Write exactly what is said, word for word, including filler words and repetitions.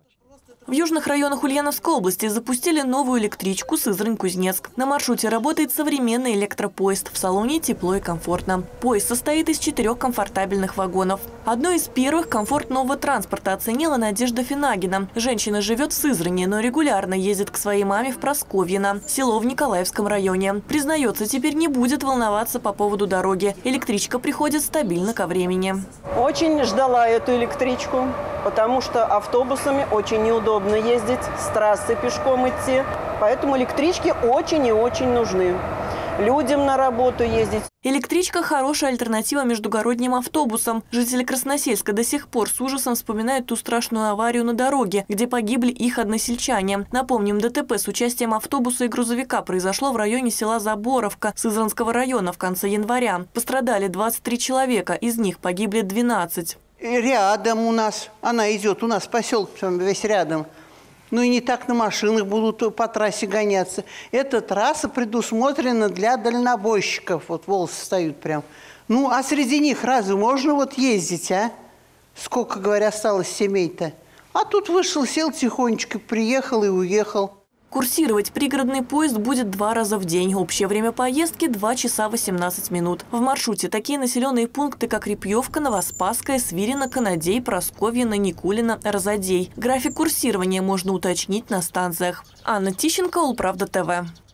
В южных районах Ульяновской области запустили новую электричку Сызрань-Кузнецк. На маршруте работает современный электропоезд. В салоне тепло и комфортно. Поезд состоит из четырех комфортабельных вагонов. Одной из первых комфорт нового транспорта оценила Надежда Финагина. Женщина живет в Сызрани, но регулярно ездит к своей маме в Просковьино, село в Николаевском районе. Признается, теперь не будет волноваться по поводу дороги. Электричка приходит стабильно ко времени. Очень ждала эту электричку, потому что автобусами очень неудобно ездить, с трассы пешком идти. Поэтому электрички очень и очень нужны. Людям на работу ездить. Электричка – хорошая альтернатива междугородним автобусам. Жители Красносельска до сих пор с ужасом вспоминают ту страшную аварию на дороге, где погибли их односельчане. Напомним, ДТП с участием автобуса и грузовика произошло в районе села Заборовка Сызранского района в конце января. Пострадали двадцать три человека, из них погибли двенадцать. Рядом у нас, она идет, у нас поселок весь рядом. Ну и не так на машинах будут по трассе гоняться. Эта трасса предусмотрена для дальнобойщиков. Вот волосы встают прям. Ну, а среди них разве можно вот ездить, а? Сколько, говоря, осталось семей-то? А тут вышел, сел тихонечко, приехал и уехал. Курсировать пригородный поезд будет два раза в день. Общее время поездки – два часа восемнадцать минут. В маршруте такие населенные пункты, как Репьевка, Новоспасская, Свирино, Канадей, Просковьино, Никулино, Розадей. График курсирования можно уточнить на станциях. Анна Тищенко, Улправда ТВ.